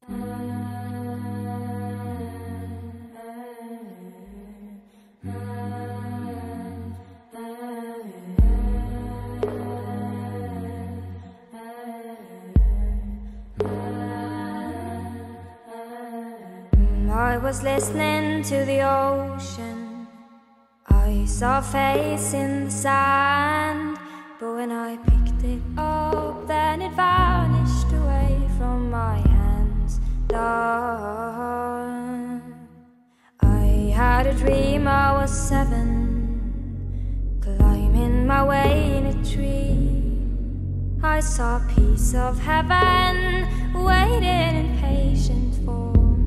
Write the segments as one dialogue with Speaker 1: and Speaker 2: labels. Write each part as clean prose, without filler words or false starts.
Speaker 1: I was listening to the ocean. I saw a face in the sand, but when I picked it up, then it vanished away from my hands. Done. I had a dream I was 7, climbing my way in a tree. I saw a piece of heaven waiting impatient for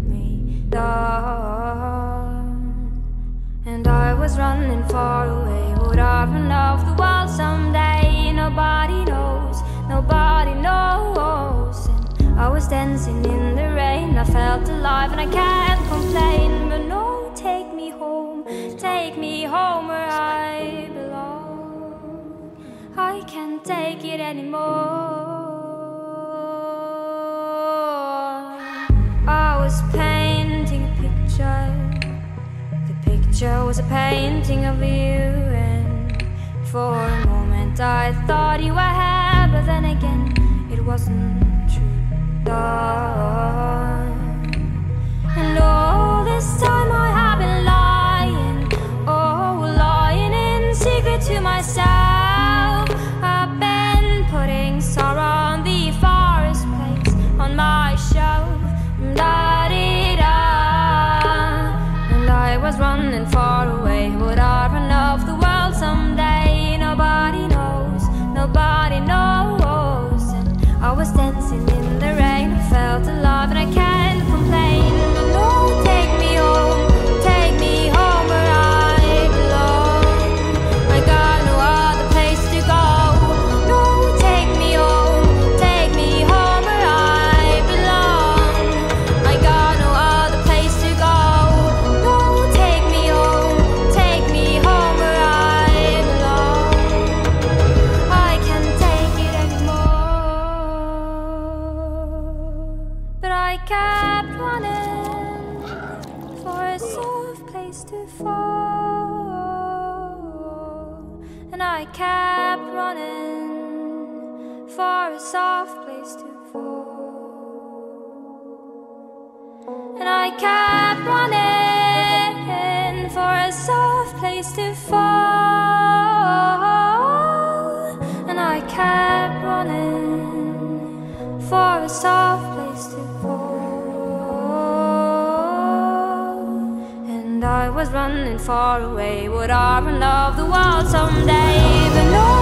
Speaker 1: and I was running far away. Would I run off the world someday? Nobody knows, nobody knows. And I was dancing in the rain. I felt alive and I can't complain. But no, take me home where I belong. I can't take it anymore. I was painting a picture. The picture was a painting of you, and for a moment I thought you were here, but then again it wasn't true. And all this time I have been lying, lying in secret to myself. I've been putting sorrow on the forest place on my shelf. And I was running far away. Would I run off the world someday? Nobody knows, nobody knows. And I was dancing in the rain. I felt alive and I can't complain. But no, take me home where I belong. I got no other place to go. No, take me home where I belong. I got no other place to go. No, take me home where I belong. I can't take it anymore. But I kept running for a soft place to fall. And I kept running for a soft place to fall. And I kept running for a soft place to fall. And I kept running for a soft place to fall. And I was running far away. Would I run off the world someday? But no,